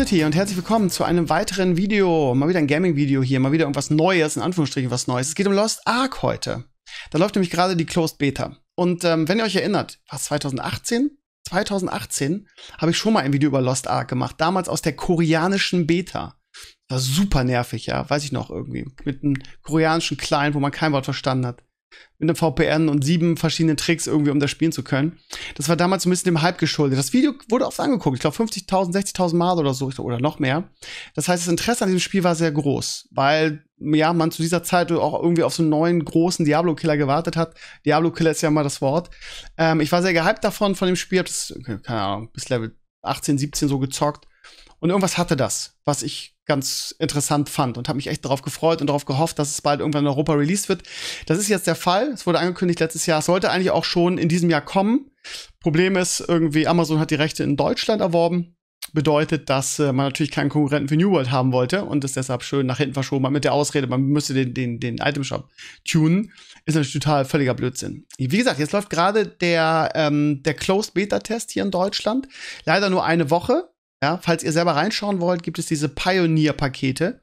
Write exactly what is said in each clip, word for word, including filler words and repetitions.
Community und herzlich willkommen zu einem weiteren Video. Mal wieder ein Gaming-Video hier, mal wieder irgendwas Neues, in Anführungsstrichen was Neues. Es geht um Lost Ark heute. Da läuft nämlich gerade die Closed Beta. Und ähm, wenn ihr euch erinnert, was zwanzig achtzehn? zwanzig achtzehn habe ich schon mal ein Video über Lost Ark gemacht. Damals aus der koreanischen Beta. Das war super nervig, ja, weiß ich noch irgendwie. Mit einem koreanischen Client, wo man kein Wort verstanden hat. Mit einem V P N und sieben verschiedenen Tricks irgendwie, um das spielen zu können. Das war damals so ein bisschen dem Hype geschuldet. Das Video wurde oft angeguckt. Ich glaube fünfzigtausend, sechzigtausend Mal oder so oder noch mehr. Das heißt, das Interesse an diesem Spiel war sehr groß, weil ja man zu dieser Zeit auch irgendwie auf so einen neuen großen Diablo-Killer gewartet hat. Diablo-Killer ist ja mal das Wort. Ähm, ich war sehr gehypt davon, von dem Spiel. Hab das, keine Ahnung, bis Level achtzehn, siebzehn so gezockt. Und irgendwas hatte das, was ich ganz interessant fand und habe mich echt darauf gefreut und darauf gehofft, dass es bald irgendwann in Europa released wird. Das ist jetzt der Fall. Es wurde angekündigt letztes Jahr. Es sollte eigentlich auch schon in diesem Jahr kommen. Problem ist irgendwie, Amazon hat die Rechte in Deutschland erworben. Bedeutet, dass äh, man natürlich keinen Konkurrenten für New World haben wollte und es deshalb schön nach hinten verschoben hat mit der Ausrede, man müsste den, den, den Itemshop tunen. Ist natürlich total völliger Blödsinn. Wie gesagt, jetzt läuft gerade der, ähm, der Closed Beta-Test hier in Deutschland. Leider nur eine Woche. Ja, falls ihr selber reinschauen wollt, gibt es diese Pioneer-Pakete.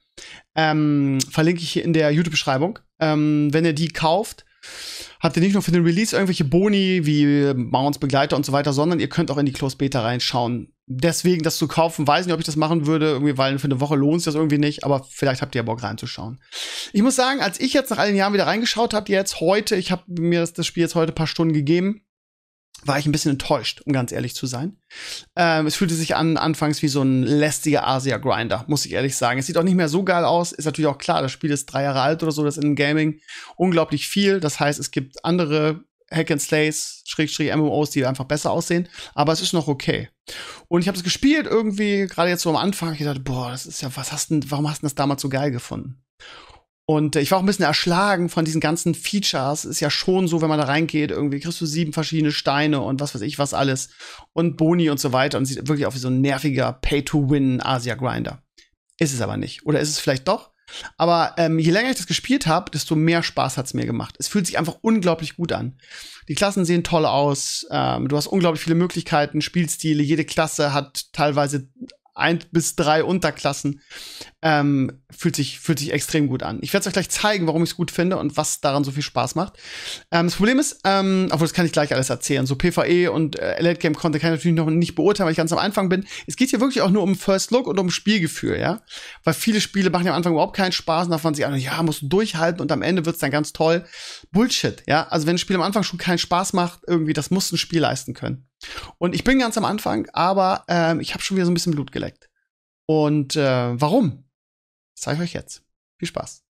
Ähm, verlinke ich hier in der YouTube-Beschreibung. Ähm, wenn ihr die kauft, habt ihr nicht nur für den Release irgendwelche Boni wie Mounts, Begleiter und so weiter, sondern ihr könnt auch in die Closed Beta reinschauen. Deswegen das zu kaufen, weiß nicht, ob ich das machen würde, irgendwie, weil für eine Woche lohnt sich das irgendwie nicht, aber vielleicht habt ihr ja Bock reinzuschauen. Ich muss sagen, als ich jetzt nach all den Jahren wieder reingeschaut habe, jetzt heute, ich habe mir das, das Spiel jetzt heute ein paar Stunden gegeben, war ich ein bisschen enttäuscht, um ganz ehrlich zu sein. Ähm, es fühlte sich an anfangs wie so ein lästiger Asia-Grinder, muss ich ehrlich sagen. Es sieht auch nicht mehr so geil aus. Ist natürlich auch klar, das Spiel ist drei Jahre alt oder so, das ist in Gaming unglaublich viel. Das heißt, es gibt andere Hack-and-Slays, Schrägstrich M M Os, die einfach besser aussehen. Aber es ist noch okay. Und ich habe es gespielt irgendwie, gerade jetzt so am Anfang. Ich dachte, boah, das ist ja, was hast denn, warum hast du das damals so geil gefunden? Und äh, ich war auch ein bisschen erschlagen von diesen ganzen Features. Ist ja schon so, wenn man da reingeht, irgendwie kriegst du sieben verschiedene Steine und was weiß ich was alles. Und Boni und so weiter. Und sieht wirklich aus wie so ein nerviger Pay-to-Win-Asia-Grinder. Ist es aber nicht. Oder ist es vielleicht doch? Aber ähm, je länger ich das gespielt habe, desto mehr Spaß hat's mir gemacht. Es fühlt sich einfach unglaublich gut an. Die Klassen sehen toll aus. Ähm, du hast unglaublich viele Möglichkeiten, Spielstile. Jede Klasse hat teilweise ein bis drei Unterklassen. Ähm, fühlt sich, fühlt sich extrem gut an. Ich werde es euch gleich zeigen, warum ich es gut finde und was daran so viel Spaß macht. Ähm, das Problem ist, ähm, obwohl das kann ich gleich alles erzählen, so PvE und äh, Late-Game-Content kann ich natürlich noch nicht beurteilen, weil ich ganz am Anfang bin. Es geht hier wirklich auch nur um First Look und um Spielgefühl, ja. Weil viele Spiele machen ja am Anfang überhaupt keinen Spaß und da man sich an, ja, musst du durchhalten und am Ende wird's dann ganz toll. Bullshit, ja. Also wenn ein Spiel am Anfang schon keinen Spaß macht, irgendwie, das muss ein Spiel leisten können. Und ich bin ganz am Anfang, aber ähm, ich habe schon wieder so ein bisschen Blut geleckt. Und äh, warum? Das zeige ich euch jetzt. Viel Spaß.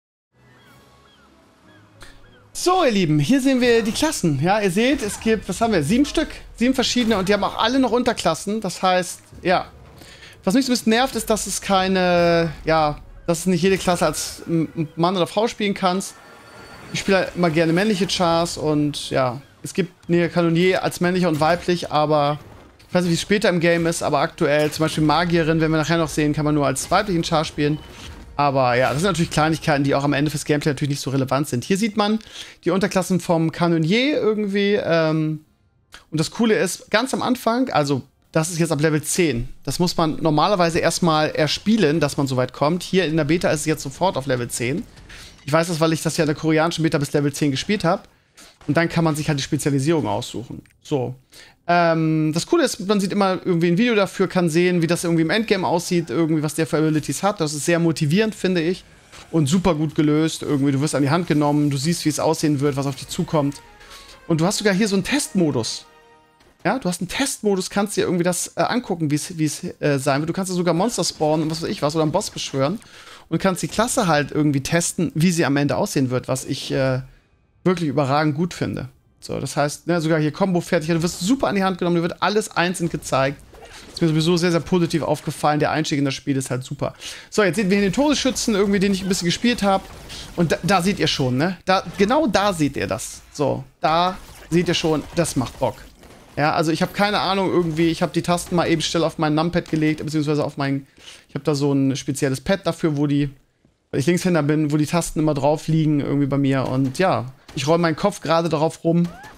So, ihr Lieben, hier sehen wir die Klassen. Ja, ihr seht, es gibt, was haben wir? Sieben Stück. Sieben verschiedene und die haben auch alle noch Unterklassen. Das heißt, ja. Was mich so ein bisschen nervt, ist, dass es keine, ja, dass du nicht jede Klasse als Mann oder Frau spielen kannst. Ich spiele halt immer gerne männliche Chars und ja, es gibt eine Kanonier als männlich und weiblich, aber ich weiß nicht, wie es später im Game ist, aber aktuell, zum Beispiel Magierin, wenn wir nachher noch sehen, kann man nur als weiblichen Char spielen. Aber ja, das sind natürlich Kleinigkeiten, die auch am Ende fürs Gameplay natürlich nicht so relevant sind. Hier sieht man die Unterklassen vom Kanonier irgendwie. Ähm, und das Coole ist, ganz am Anfang, also das ist jetzt ab Level zehn. Das muss man normalerweise erstmal erspielen, dass man so weit kommt. Hier in der Beta ist es jetzt sofort auf Level zehn. Ich weiß das, weil ich das ja in der koreanischen Beta bis Level zehn gespielt habe. Und dann kann man sich halt die Spezialisierung aussuchen. So. Ähm, das Coole ist, man sieht immer irgendwie ein Video dafür, kann sehen, wie das irgendwie im Endgame aussieht, irgendwie, was der für Abilities hat. Das ist sehr motivierend, finde ich. Und super gut gelöst. Irgendwie, du wirst an die Hand genommen, du siehst, wie es aussehen wird, was auf dich zukommt. Und du hast sogar hier so einen Testmodus. Ja, du hast einen Testmodus, kannst dir irgendwie das äh, angucken, wie es äh, sein wird. Du kannst ja sogar Monster spawnen und was weiß ich was, oder einen Boss beschwören. Und kannst die Klasse halt irgendwie testen, wie sie am Ende aussehen wird, was ich äh, wirklich überragend gut finde. So, das heißt, ne, sogar hier Combo fertig, du wirst super an die Hand genommen, dir wird alles einzeln gezeigt. Ist mir sowieso sehr, sehr positiv aufgefallen. Der Einstieg in das Spiel ist halt super. So, jetzt sehen wir hier den Todesschützen, irgendwie, den ich ein bisschen gespielt habe. Und da, da seht ihr schon, ne? Da, genau da seht ihr das. So, da seht ihr schon, das macht Bock. Ja, also ich habe keine Ahnung, irgendwie, ich habe die Tasten mal eben schnell auf mein Numpad gelegt, beziehungsweise auf mein, ich habe da so ein spezielles Pad dafür, wo die, weil ich Linkshänder bin, wo die Tasten immer drauf liegen, irgendwie bei mir. Und ja, ich räume meinen Kopf gerade darauf rum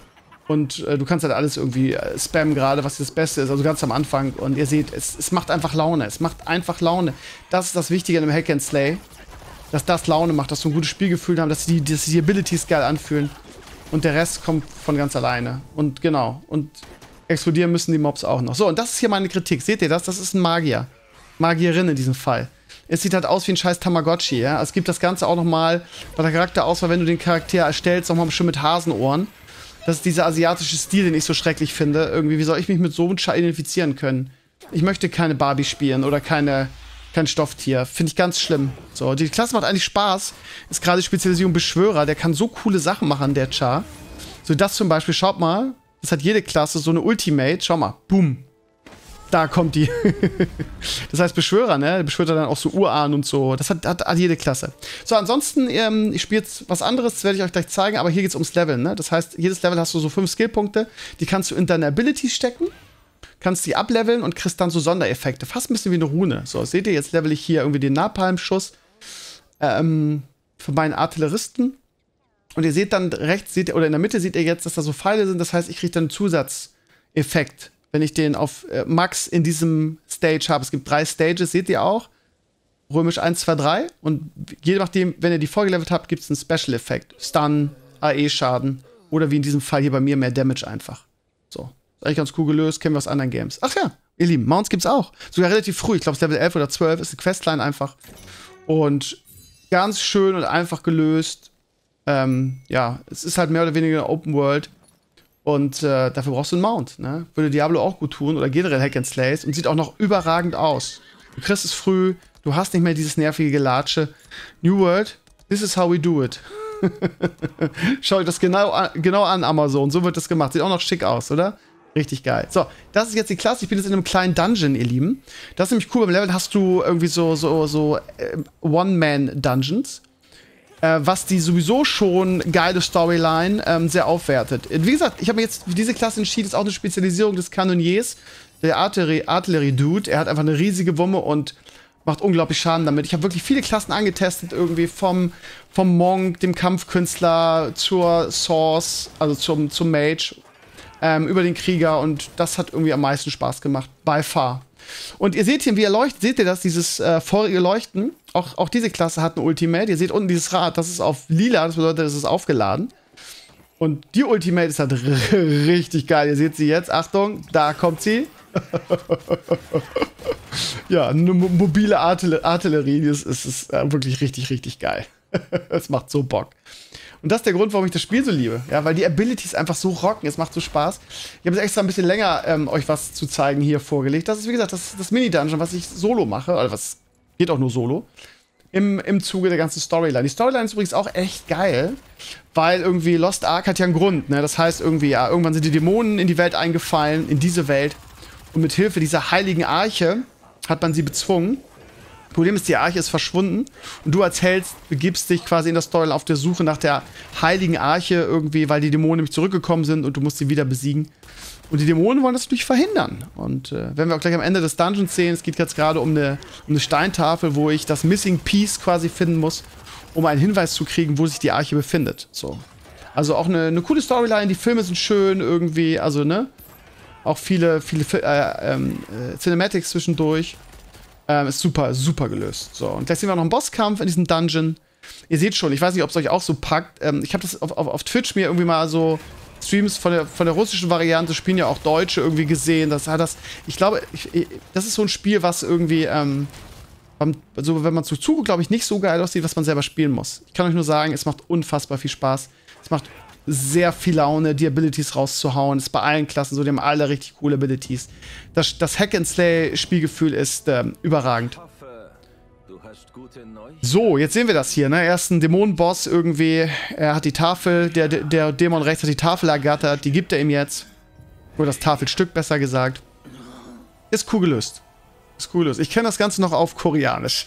Und äh, du kannst halt alles irgendwie äh, spammen gerade, was das Beste ist, also ganz am Anfang. Und ihr seht, es, es macht einfach Laune. Es macht einfach Laune. Das ist das Wichtige in einem Hack and Slay. Dass das Laune macht, dass du ein gutes Spielgefühl hast, dass die, dass die Abilities geil anfühlen. Und der Rest kommt von ganz alleine. Und genau. Und explodieren müssen die Mobs auch noch. So, und das ist hier meine Kritik. Seht ihr das? Das ist ein Magier. Magierin in diesem Fall. Es sieht halt aus wie ein scheiß Tamagotchi, ja. Es gibt das Ganze auch nochmal bei der Charakterauswahl, wenn du den Charakter erstellst, nochmal schon mit Hasenohren. Das ist dieser asiatische Stil, den ich so schrecklich finde. Irgendwie, wie soll ich mich mit so einem Scheiß identifizieren können? Ich möchte keine Barbie spielen oder keine, kein Stofftier. Finde ich ganz schlimm. So, die Klasse macht eigentlich Spaß. Ist gerade Spezialisierung Beschwörer. Der kann so coole Sachen machen, der Char. So, das zum Beispiel, schaut mal. Das hat jede Klasse so eine Ultimate. Schau mal. Boom. Da kommt die. Das heißt Beschwörer, ne? Der beschwört dann auch so Urahn und so. Das hat, hat, hat jede Klasse. So, ansonsten, ähm, ich spiele jetzt was anderes, das werde ich euch gleich zeigen, aber hier geht es ums Level, ne? Das heißt, jedes Level hast du so fünf Skillpunkte, die kannst du in deine Abilities stecken, kannst die ableveln und kriegst dann so Sondereffekte. Fast ein bisschen wie eine Rune. So, seht ihr, jetzt level ich hier irgendwie den Napalm-Schuss ähm, für meinen Artilleristen. Und ihr seht dann rechts, seht ihr, oder in der Mitte seht ihr jetzt, dass da so Pfeile sind. Das heißt, ich kriege dann einen Zusatzeffekt, wenn ich den auf äh, Max in diesem Stage habe. Es gibt drei Stages, seht ihr auch. Römisch eins, zwei, drei. Und je nachdem, wenn ihr die vorgelevelt habt, gibt es einen Special-Effekt. Stun, A E-Schaden. Oder wie in diesem Fall hier bei mir mehr Damage einfach. So. Ist eigentlich ganz cool gelöst. Kennen wir aus anderen Games. Ach ja, ihr Lieben, Mounts gibt's auch. Sogar relativ früh. Ich glaube, es Level elf oder zwölf ist eine Questline einfach. Und ganz schön und einfach gelöst. Ähm, ja, es ist halt mehr oder weniger eine Open World. Und äh, dafür brauchst du einen Mount, ne? Würde Diablo auch gut tun oder generell Hack and Slays und sieht auch noch überragend aus. Du kriegst es früh, du hast nicht mehr dieses nervige Gelatsche. New World, this is how we do it. Schau euch das genau an, genau an, Amazon, so wird das gemacht. Sieht auch noch schick aus, oder? Richtig geil. So, das ist jetzt die Klasse. Ich bin jetzt in einem kleinen Dungeon, ihr Lieben. Das ist nämlich cool. Beim Level hast du irgendwie so, so, so äh, One-Man-Dungeons. Was die sowieso schon geile Storyline ähm, sehr aufwertet. Wie gesagt, ich habe mir jetzt für diese Klasse entschieden, ist auch eine Spezialisierung des Kanoniers, der Artillerie-Dude. Er hat einfach eine riesige Wumme und macht unglaublich Schaden damit. Ich habe wirklich viele Klassen angetestet, irgendwie vom, vom Monk, dem Kampfkünstler, zur Source, also zum, zum Mage, ähm, über den Krieger und das hat irgendwie am meisten Spaß gemacht, by far. Und ihr seht hier, wie er leuchtet, seht ihr das, dieses äh, feurige Leuchten? Auch, auch diese Klasse hat ein Ultimate. Ihr seht unten dieses Rad, das ist auf lila, das bedeutet, das ist aufgeladen. Und die Ultimate ist halt richtig geil. Ihr seht sie jetzt, Achtung, da kommt sie. Ja, eine mobile Artille Artillerie, das ist, ist äh, wirklich richtig, richtig geil. Es macht so Bock. Und das ist der Grund, warum ich das Spiel so liebe. Ja, weil die Abilities einfach so rocken. Es macht so Spaß. Ich habe jetzt extra ein bisschen länger ähm, euch was zu zeigen hier vorgelegt. Das ist, wie gesagt, das, das Mini-Dungeon, was ich solo mache. Oder was geht auch nur solo. Im, Im Zuge der ganzen Storyline. Die Storyline ist übrigens auch echt geil. Weil irgendwie Lost Ark hat ja einen Grund. Ne? Das heißt irgendwie, ja, irgendwann sind die Dämonen in die Welt eingefallen. In diese Welt. Und mit Hilfe dieser heiligen Arche hat man sie bezwungen. Problem ist, die Arche ist verschwunden und du als Held begibst dich quasi in der Storyline auf der Suche nach der heiligen Arche irgendwie, weil die Dämonen nämlich zurückgekommen sind und du musst sie wieder besiegen. Und die Dämonen wollen das natürlich verhindern. Und äh, wenn wir auch gleich am Ende des Dungeons sehen, es geht jetzt gerade um eine, um eine Steintafel, wo ich das Missing Piece quasi finden muss, um einen Hinweis zu kriegen, wo sich die Arche befindet. So. Also auch eine, eine coole Storyline, die Filme sind schön irgendwie, also ne, auch viele, viele äh, ähm, äh, Cinematics zwischendurch. Ähm, ist super, super gelöst. So, und gleich sehen wir noch einen Bosskampf in diesem Dungeon. Ihr seht schon, ich weiß nicht, ob es euch auch so packt. Ähm, ich habe das auf, auf, auf Twitch mir irgendwie mal so Streams von der, von der russischen Variante, spielen ja auch Deutsche irgendwie gesehen. Das hat das, ich glaube, ich, ich, das ist so ein Spiel, was irgendwie, ähm, also wenn man zu zuguckt, glaube ich, nicht so geil aussieht, was man selber spielen muss. Ich kann euch nur sagen, es macht unfassbar viel Spaß. Es macht sehr viel Laune, die Abilities rauszuhauen. Das ist bei allen Klassen so, die haben alle richtig coole Abilities. Das, das Hack-and-Slay-Spielgefühl ist ähm, überragend. So, jetzt sehen wir das hier, ne? Er ist ein Dämonenboss irgendwie. Er hat die Tafel, der, der Dämon rechts hat die Tafel ergattert, die gibt er ihm jetzt. Oder das Tafelstück, besser gesagt. Ist cool gelöst. Ist cool gelöst. Ich kenne das Ganze noch auf Koreanisch.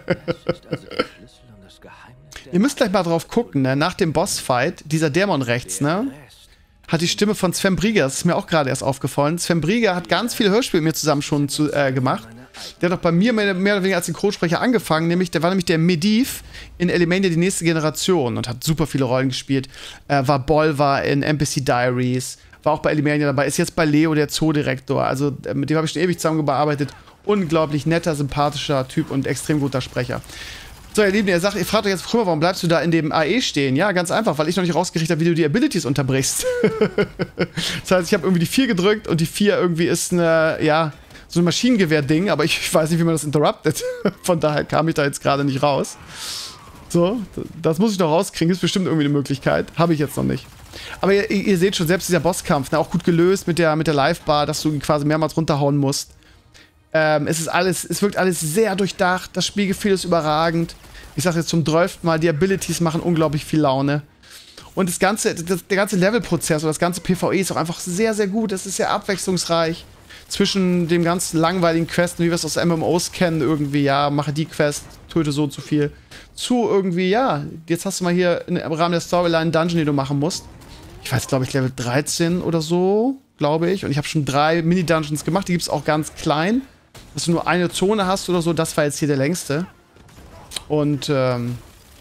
Ihr müsst gleich mal drauf gucken, ne? Nach dem Bossfight, dieser Dämon rechts, ne? Hat die Stimme von Sven Brieger, das ist mir auch gerade erst aufgefallen. Sven Brieger hat ganz viele Hörspiele mit mir zusammen schon zu, äh, gemacht. Der hat doch bei mir mehr, mehr oder weniger als Synchronsprecher angefangen, nämlich, der war nämlich der Medivh in Elemania die nächste Generation und hat super viele Rollen gespielt. Äh, war Bolvar in N P C Diaries, war auch bei Elemania dabei, ist jetzt bei Leo der Zoodirektor. Also äh, mit dem habe ich schon ewig zusammengearbeitet. Unglaublich netter, sympathischer Typ und extrem guter Sprecher. So, ihr Lieben, ihr sagt, ihr fragt euch jetzt, guck mal, warum bleibst du da in dem A E stehen? Ja, ganz einfach, weil ich noch nicht rausgekriegt habe, wie du die Abilities unterbrichst. Das heißt, ich habe irgendwie die vier gedrückt und die vier irgendwie ist eine, ja, so ein Maschinengewehr-Ding, aber ich, ich weiß nicht, wie man das interruptet. Von daher kam ich da jetzt gerade nicht raus. So, das muss ich noch rauskriegen, ist bestimmt irgendwie eine Möglichkeit. Habe ich jetzt noch nicht. Aber ihr, ihr seht schon, selbst dieser Bosskampf, ne, auch gut gelöst mit der, mit der Live-Bar, dass du ihn quasi mehrmals runterhauen musst. Ähm, es ist alles, es wirkt alles sehr durchdacht, das Spielgefühl ist überragend. Ich sag jetzt zum zwölften Mal, die Abilities machen unglaublich viel Laune. Und das ganze, das, der ganze Levelprozess oder das ganze PvE ist auch einfach sehr, sehr gut. Es ist sehr abwechslungsreich. Zwischen dem ganzen langweiligen Questen, wie wir es aus M M Os kennen, irgendwie, ja, mache die Quest, töte so und so viel, zu irgendwie, ja, jetzt hast du mal hier im Rahmen der Storyline einen Dungeon, den du machen musst. Ich weiß, glaube ich, Level dreizehn oder so, glaube ich. Und ich habe schon drei Mini-Dungeons gemacht, die gibt es auch ganz klein. Dass du nur eine Zone hast oder so, das war jetzt hier der längste. Und ähm,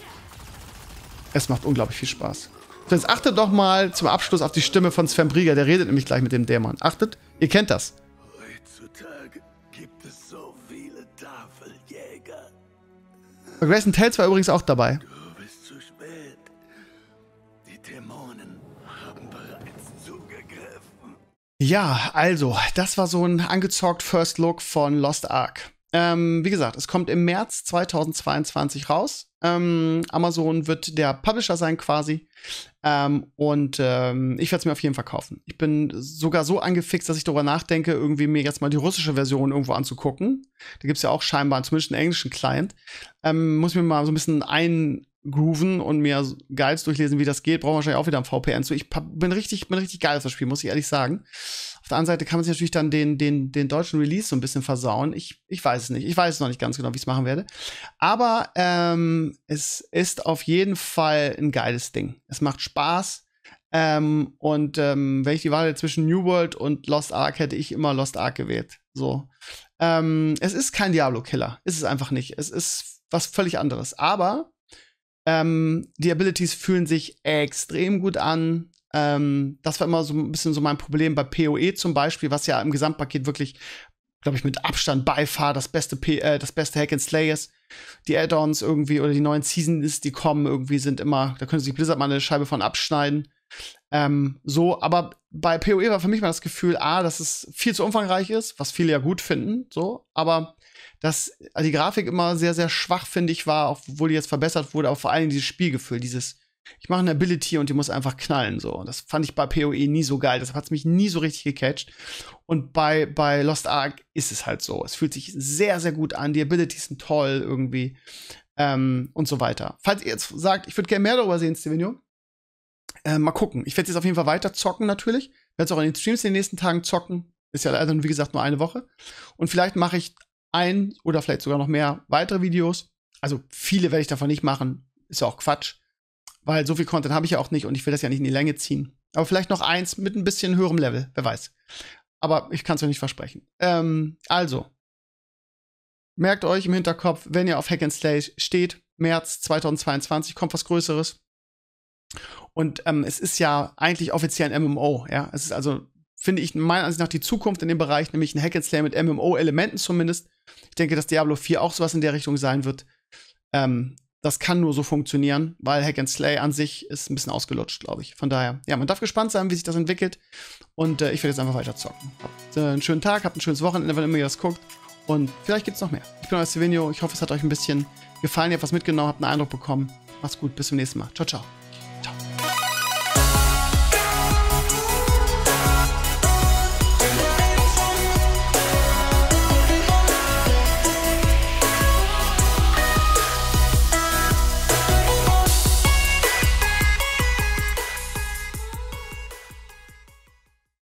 es macht unglaublich viel Spaß. So, jetzt achtet doch mal zum Abschluss auf die Stimme von Sven Brieger, der redet nämlich gleich mit dem Dämon. Achtet, ihr kennt das. Heutzutage gibt es so viele Tafeljäger. Bei Grayson Tales war übrigens auch dabei. Du bist zu spät. Die Dämonen haben bereits zugegriffen. Ja, also, das war so ein angezockt First Look von Lost Ark. Ähm, wie gesagt, es kommt im März zweitausendzweiundzwanzig raus. Ähm, Amazon wird der Publisher sein quasi. Ähm, und ähm, ich werde es mir auf jeden Fall kaufen. Ich bin sogar so angefixt, dass ich darüber nachdenke, irgendwie mir jetzt mal die russische Version irgendwo anzugucken. Da gibt es ja auch scheinbar zumindest einen englischen Client. Ähm, muss ich mir mal so ein bisschen eingrooven und mir Guides durchlesen, wie das geht. Brauche wahrscheinlich auch wieder ein V P N zu. Ich bin richtig, bin richtig geil auf das Spiel, muss ich ehrlich sagen. Auf der anderen Seite kann man sich natürlich dann den, den, den deutschen Release so ein bisschen versauen. Ich, ich weiß es nicht. Ich weiß noch nicht ganz genau, wie ich es machen werde. Aber ähm, es ist auf jeden Fall ein geiles Ding. Es macht Spaß. Ähm, und ähm, wenn ich die Wahl zwischen New World und Lost Ark hätte ich immer Lost Ark gewählt. So. Ähm, es ist kein Diablo-Killer. Ist es einfach nicht. Es ist was völlig anderes. Aber ähm, die Abilities fühlen sich extrem gut an. Ähm, das war immer so ein bisschen so mein Problem bei P O E zum Beispiel, was ja im Gesamtpaket wirklich, glaube ich, mit Abstand by far das beste, P äh, das beste Hack and Slay ist. Die Add-ons irgendwie oder die neuen Seasons, die kommen, irgendwie sind immer, da können sich Blizzard mal eine Scheibe von abschneiden. Ähm, so, aber bei P O E war für mich mal das Gefühl, A, dass es viel zu umfangreich ist, was viele ja gut finden, so, aber dass die Grafik immer sehr, sehr schwach, finde ich, war, obwohl die jetzt verbessert wurde, aber vor allem dieses Spielgefühl, dieses ich mache eine Ability und die muss einfach knallen, so. Das fand ich bei P O E nie so geil. Deshalb hat es mich nie so richtig gecatcht. Und bei, bei Lost Ark ist es halt so. Es fühlt sich sehr, sehr gut an. Die Abilities sind toll irgendwie. Ähm, und so weiter. Falls ihr jetzt sagt, ich würde gerne mehr darüber sehen, Stevenio, äh, mal gucken. Ich werde jetzt auf jeden Fall weiter zocken, natürlich. Werde es auch in den Streams in den nächsten Tagen zocken. Ist ja leider, wie gesagt, nur eine Woche. Und vielleicht mache ich ein oder vielleicht sogar noch mehr weitere Videos. Also viele werde ich davon nicht machen. Ist ja auch Quatsch. Weil so viel Content habe ich ja auch nicht und ich will das ja nicht in die Länge ziehen. Aber vielleicht noch eins mit ein bisschen höherem Level, wer weiß. Aber ich kann es euch nicht versprechen. Ähm, also, merkt euch im Hinterkopf, wenn ihr auf Hack and Slay steht, März zweitausendzweiundzwanzig kommt was Größeres. Und ähm, es ist ja eigentlich offiziell ein M M O, ja. Es ist also, finde ich, meiner Ansicht nach die Zukunft in dem Bereich, nämlich ein Hack and Slay mit M M O-Elementen zumindest. Ich denke, dass Diablo vier auch sowas in der Richtung sein wird. Ähm, Das kann nur so funktionieren, weil Hack and Slay an sich ist ein bisschen ausgelutscht, glaube ich. Von daher, ja, man darf gespannt sein, wie sich das entwickelt. Und äh, ich werde jetzt einfach weiter zocken. Habt äh, einen schönen Tag, habt ein schönes Wochenende, wenn immer ihr das guckt. Und vielleicht gibt es noch mehr. Ich bin euer Stevenio. Ich hoffe, es hat euch ein bisschen gefallen. Ihr habt was mitgenommen, habt einen Eindruck bekommen. Macht's gut, bis zum nächsten Mal. Ciao, ciao.